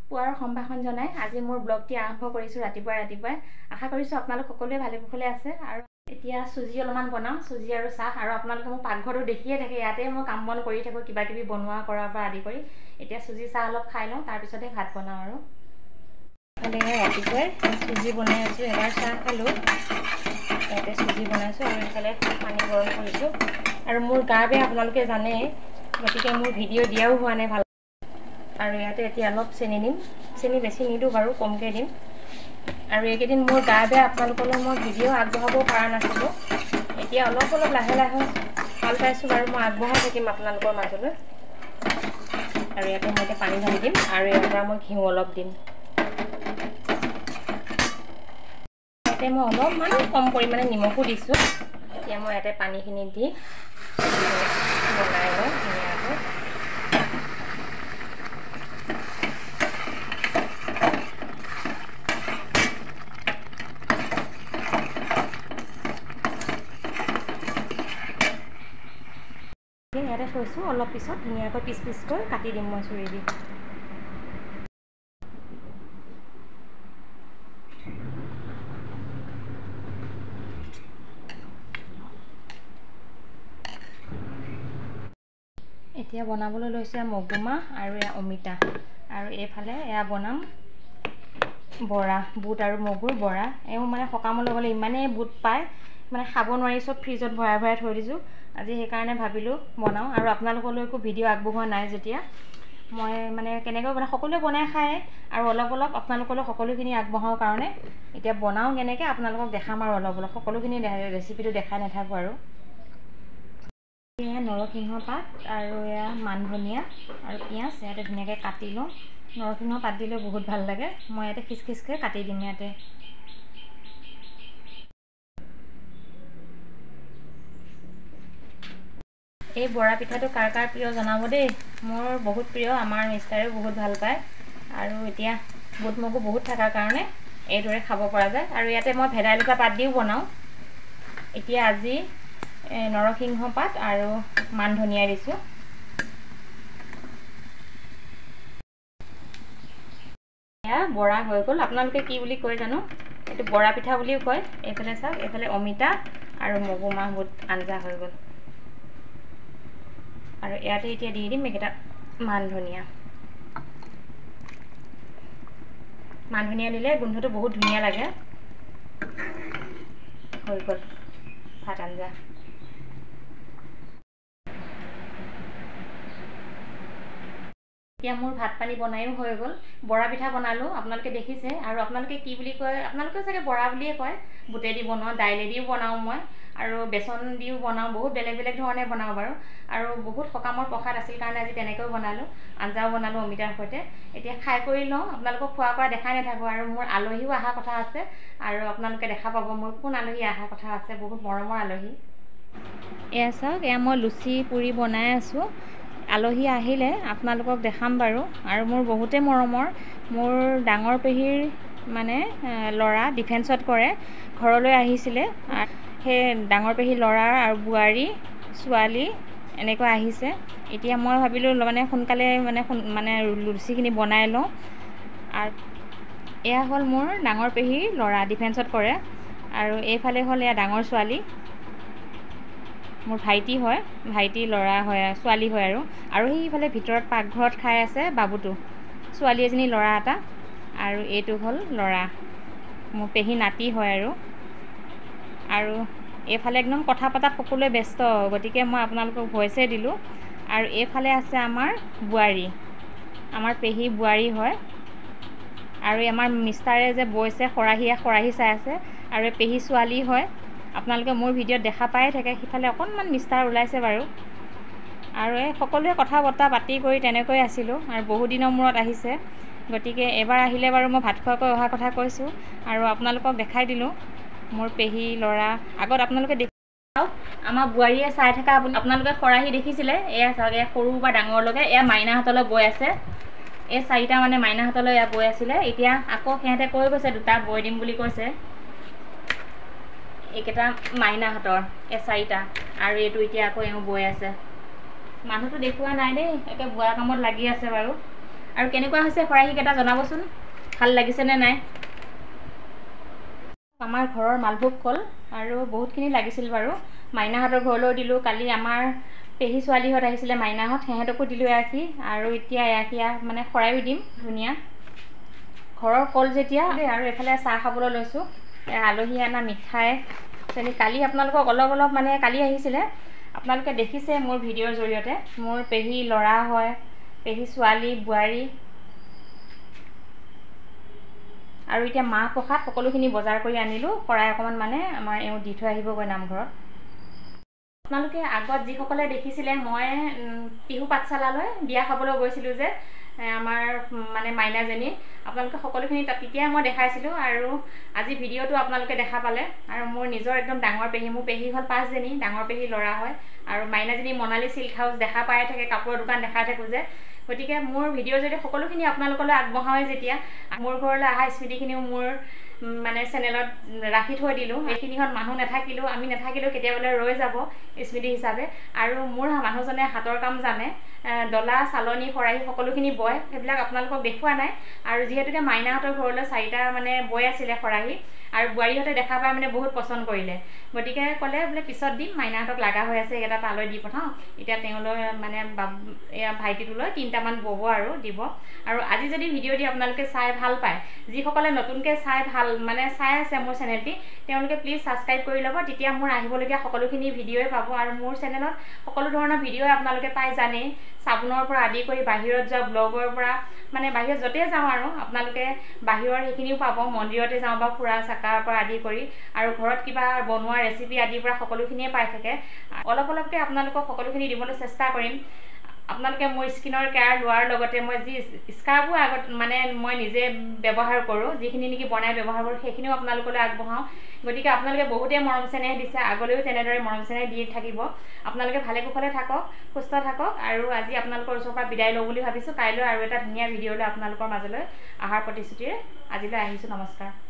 পুৱাৰ সম্ভাষণ জনাই আজি মোৰ ব্লগটি আৰম্ভ কৰিছোঁ ৰাতিপুৱাই আশা কৰিছোঁ আপোনালোক সকলোৱে ভালে কুশলে আছে আৰু এতিয়া চুজি অলপমান বনাম চুজি আৰু চাহ আৰু আপোনালোকে মোৰ পাকঘৰটো দেখিয়ে থাকে ইয়াতে মই কাম বন কৰি থাকোঁ কিবা কিবি বনোৱা কৰাৰ পৰা আদি কৰি এতিয়া চুজি চাহ অলপ খাই লওঁ তাৰপিছতে ভাত বনাওঁ আৰু ৰাতিপুৱাই চুজি বনাই আছোঁ এবাৰ চাহ খালোঁ ইয়াতে চুজি বনাইছোঁ আৰু এইফালে পানী গৰম কৰিছোঁ আৰু মোৰ গা বেয়া আপোনালোকে জানে গতিকে মোৰ ভিডিঅ' দিয়াও হোৱা নাই ভাল আৰু ইয়াতে এতিয়া অলপ চেনি দিম চেনি বেছি নিদিওঁ বাৰু কমকৈ দিম আৰু এইকেইদিন মোৰ গা বেয়া আপোনালোকলৈ মই ভিডিঅ' আগবঢ়াব পৰা নাছিলোঁ এতিয়া অলপ লাহে লাহে ভাল পাইছোঁ বাৰু মই আগবঢ়াই থাকিম আপোনালোকৰ মাজলৈ আৰু ইয়াতে মই এতিয়া পানী ঢালি দিম আৰু ইয়াৰ পৰা মই ঘিউ অলপ দিম ইয়াতে মই অলপমান কম পৰিমাণে নিমখো দিছোঁ এতিয়া মই ইয়াতে পানীখিনি দি বনাই লওঁ ধুনীয়াকৈ ইয়াতে থৈছোঁ অলপ পিছত ধুনীয়াকৈ পিচ পিচকৈ কাটি দিম মই চুৰি দি এতিয়া বনাবলৈ লৈছে মগুমাহ আৰু এয়া অমিতা আৰু এইফালে এয়া বনাম বৰা বুট আৰু মগুৰ বৰা এওঁ মানে সকামলৈ গ'লে ইমানেই বুট পায় মানে খাব নোৱাৰি চব ফ্ৰিজত ভৰাই থৈ দিছোঁ আজি সেইকাৰণে ভাবিলোঁ বনাওঁ আৰু আপোনালোকলৈ একো ভিডিঅ' আগবঢ়োৱা নাই যেতিয়া মই মানে কেনেকৈ বনাই সকলোৱে বনাই খায় আৰু অলপ আপোনালোকলৈ সকলোখিনি আগবঢ়াওঁ কাৰণে এতিয়া বনাওঁ কেনেকৈ আপোনালোকক দেখাম আৰু অলপ সকলোখিনি ৰেচিপিটো দেখাই নাথাকোঁ আৰু এয়া নৰসিংহ পাত আৰু এয়া মান ধনিয়া আৰু পিঁয়াজ ইয়াতে ধুনীয়াকৈ কাটি লওঁ নৰসিংহ পাত দিলে বহুত ভাল লাগে মই ইয়াতে খিচখিচকৈ কাটি দিম ইয়াতে এই বৰা পিঠাটো কাৰ কাৰ প্ৰিয় জনাব দেই মোৰ বহুত প্ৰিয় আমাৰ মিষ্টাৰেও বহুত ভাল পায় আৰু এতিয়া বুট মগু বহুত থকাৰ কাৰণে এইদৰে খাব পৰা যায় আৰু ইয়াতে মই ভেদাইলতা পাত দিও বনাওঁ এতিয়া আজি নৰসিংহ পাত আৰু মান ধনিয়া দিছোঁ এয়া বৰা হৈ গ'ল আপোনালোকে কি বুলি কয় জানো এইটো বৰা পিঠা বুলিও কয় এইফালে চাওক এইফালে অমিতা আৰু মগুমাহ বুট আঞ্জা হৈ গ'ল আৰু ইয়াতে এতিয়া দি দিম এইকেইটা মান ধনিয়া দিলে গোন্ধটো বহুত ধুনীয়া লাগে হৈ গ'ল ভাত আঞ্জা এতিয়া মোৰ ভাত পানী বনায়ো হৈ গ'ল বৰা পিঠা বনালোঁ আপোনালোকে দেখিছে আৰু আপোনালোকে কি বুলি কয় আপোনালোকে চাগে বৰা বুলিয়ে কয় বুটেদি বনাওঁ দাইলেদিও বনাওঁ মই আৰু বেচন দিও বনাওঁ বহুত বেলেগ ধৰণে বনাওঁ বাৰু আৰু বহুত সকামৰ প্ৰসাদ আছিল কাৰণে আজি তেনেকৈও বনালোঁ আঞ্জাও বনালোঁ অমিতাৰ সৈতে এতিয়া খাই কৰি লওঁ আপোনালোকক খোৱা কৰা দেখাই নাথাকোঁ আৰু মোৰ আলহীও অহা কথা আছে আৰু আপোনালোকে দেখা পাব মোৰ কোন আলহী অহা কথা আছে বহুত মৰমৰ আলহী এয়া চাওক এয়া মই লুচি পুৰি বনাই আছোঁ আলহী আহিলে আপোনালোকক দেখাম বাৰু আৰু মোৰ বহুতেই মৰমৰ মোৰ ডাঙৰ পেহীৰ মানে ল'ৰা ডিফেন্সত কৰে ঘৰলৈ আহিছিলে সেই ডাঙৰ পেহীৰ ল'ৰা আৰু বোৱাৰী ছোৱালী এনেকৈ আহিছে এতিয়া মই ভাবিলোঁ মানে সোনকালে মানে লুচিখিনি বনাই লওঁ আৰু এয়া হ'ল মোৰ ডাঙৰ পেহীৰ ল'ৰা ডিফেন্সত কৰে আৰু এইফালে হ'ল এয়া ডাঙৰ ছোৱালী মোৰ ভাইটি হয় ভাইটি ল'ৰা হয় ছোৱালী হয় আৰু সেইফালে ভিতৰত পাকঘৰত খাই আছে বাবুটো ছোৱালী এজনী ল'ৰা এটা আৰু এইটো হ'ল ল'ৰা মোৰ পেহী নাতি হয় আৰু এইফালে একদম কথা পতাত সকলোৱে ব্যস্ত গতিকে মই আপোনালোকক ভইচে দিলোঁ আৰু এইফালে আছে আমাৰ বোৱাৰী আমাৰ পেহী বোৱাৰী হয় আৰু আমাৰ মিষ্টাৰে যে বৈছে খৰাহী চাই আছে আৰু এই পেহী ছোৱালী হয় আপোনালোকে মোৰ ভিডিঅ'ত দেখা পায়ে থাকে সিফালে অকণমান মিষ্টাৰ ওলাইছে বাৰু আৰু এই সকলোৱে কথা বতৰা পাতি কৰি তেনেকৈ আছিলোঁ আৰু বহুদিনৰ মূৰত আহিছে গতিকে এবাৰ আহিলে বাৰু মই ভাত খোৱাকৈ অহা কথা কৈছোঁ আৰু আপোনালোকক দেখাই দিলোঁ মোৰ পেহী ল'ৰা আগত আপোনালোকে চাওক আমাৰ বোৱাৰীয়ে চাই থকা আপোনালোকে খৰাহী দেখিছিলে এয়া চাওক এয়া সৰু বা ডাঙৰলৈকে এয়া মাইনাহঁতলৈ বৈ আছে এই চাৰিটা মানে মাইনাহঁতলৈ এয়া বৈ আছিলে এতিয়া আকৌ সিহঁতে কৈ গৈছে দুটা বৈ দিম বুলি কৈছে এইকেইটা মাইনাহঁতৰ এই চাৰিটা আৰু এইটো এতিয়া আকৌ এওঁ বৈ আছে মানুহটো দেখুওৱা নাই দেই একে বোৱা কামত লাগি আছে বাৰু আৰু কেনেকুৱা হৈছে খৰাহীকেইটা জনাবচোন, ভাল লাগিছেনে নাই। আমাৰ ঘৰৰ মালভোগ কল আৰু বহুতখিনি লাগিছিল বাৰু। মাইনাহঁতৰ ঘৰলৈও দিলোঁ, কালি আমাৰ পেহী ছোৱালীহঁত আহিছিলে মাইনাহঁত, সিহঁতকো দিলোঁ এআশী, আৰু এতিয়া এআশী মানে শৰাইও দিম। ধুনীয়া ঘৰৰ কল যেতিয়া। আৰু এইফালে চাহ খাবলৈ লৈছোঁ, আলহী অনা মিঠাই কালি আপোনালোকক অলপ মানে কালি আহিছিলে, আপোনালোকে দেখিছে মোৰ ভিডিঅ'ৰ জৰিয়তে। মোৰ পেহী ল'ৰা হয়, পেহী ছোৱালী বোৱাৰী, আৰু এতিয়া মাহ প্ৰসাদ সকলোখিনি বজাৰ কৰি আনিলোঁ। শৰাই অকণমান মানে আমাৰ এওঁ দি থৈ আহিবগৈ নামঘৰত। আপোনালোকে আগত যিসকলে দেখিছিলে, মই পিহু পাঠশালালৈ বিয়া খাবলৈ গৈছিলোঁ যে আমাৰ মানে মাইনাজনী, আপোনালোকে সকলোখিনি তেতিয়াই মই দেখাইছিলোঁ। আৰু আজি ভিডিঅ'টো আপোনালোকে দেখা পালে। আৰু মোৰ নিজৰ একদম ডাঙৰ পেহী, মোৰ পেহী হ'ল 5জনী, ডাঙৰ পেহী ল'ৰা হয়। আৰু মাইনাজনী মনালী চিল্ক হাউচ দেখা পাই থাকে, কাপোৰৰ দোকান দেখাই থাকোঁ যে, গতিকে মোৰ ভিডিঅ'ৰ জৰিয়তে সকলোখিনি আপোনালোকলৈ আগবঢ়াওঁৱে যেতিয়া, মোৰ ঘৰলৈ অহা স্মৃতিখিনিও মোৰ মানে চেনেলত ৰাখি থৈ দিলোঁ। এইখিনিখন মানুহ নাথাকিলেও, আমি নাথাকিলেও কেতিয়াবালৈ ৰৈ যাব স্মৃতি হিচাপে। আৰু মোৰ মানুহজনে হাতৰ কাম জানে, ডলা চালনী খৰাহী সকলোখিনি বয়, সেইবিলাক আপোনালোকক দেখুওৱা নাই। আৰু যিহেতুকে মাইনাহঁতৰ ঘৰলৈ 4টা মানে বৈ আছিলে খৰাহী, আৰু বোৱাৰীহঁতে দেখা পাই মানে বহুত পচন্দ কৰিলে, গতিকে ক'লে বোলে পিছত দিম, মাইনাহঁতক লগা হৈ আছে, এইকেইটা তালৈ দি পঠাওঁ। এতিয়া তেওঁলৈ মানে এয়া ভাইটিটোলৈ 3টামান বব আৰু দিব। আৰু আজি যদি ভিডিঅ' দি আপোনালোকে চাই ভাল পায়, যিসকলে নতুনকৈ চাই আছে মোৰ চেনেলটি, তেওঁলোকে প্লিজ ছাবস্ক্ৰাইব কৰি ল'ব। তেতিয়া মোৰ আহিবলগীয়া সকলোখিনি ভিডিঅ'ই পাব। আৰু মোৰ চেনেলত সকলো ধৰণৰ ভিডিঅ'ই আপোনালোকে পাই জানেই, চাবোনৰ পৰা আদি কৰি বাহিৰত যোৱা ব্লগৰ পৰা, মানে বাহিৰত য'তে যাওঁ আৰু আপোনালোকে বাহিৰৰ সেইখিনিও পাব, মন্দিৰতে যাওঁ বা ফুৰা চাকাৰ পৰা আদি কৰি, আৰু ঘৰত কিবা বনোৱা ৰেচিপি আদিৰ পৰা সকলোখিনিয়ে পাই থাকে। অলপকৈ আপোনালোকক সকলোখিনি দিবলৈ চেষ্টা কৰিম। আপোনালোকে মোৰ স্কিনৰ কেয়াৰ লোৱাৰ লগতে মই যি স্কাৰ্ফবোৰ আগত মানে মই নিজে ব্যৱহাৰ কৰোঁ, যিখিনি নেকি বনাই ব্যৱহাৰ কৰোঁ, সেইখিনিও আপোনালোকলৈ আগবঢ়াওঁ। গতিকে আপোনালোকে বহুতেই মৰম চেনেহ দিছে, আগলৈও তেনেদৰে মৰম চেনেহ দি থাকিব। আপোনালোকে ভালে কুশলে থাকক, সুস্থ থাকক। আৰু আজি আপোনালোকৰ ওচৰৰ পৰা বিদায় লওঁ বুলি ভাবিছোঁ। কাইলৈ আৰু এটা ধুনীয়া ভিডিঅ'লৈ আপোনালোকৰ মাজলৈ অহাৰ প্ৰতিশ্ৰুতিৰে আজিলৈ আহিছোঁ। নমস্কাৰ।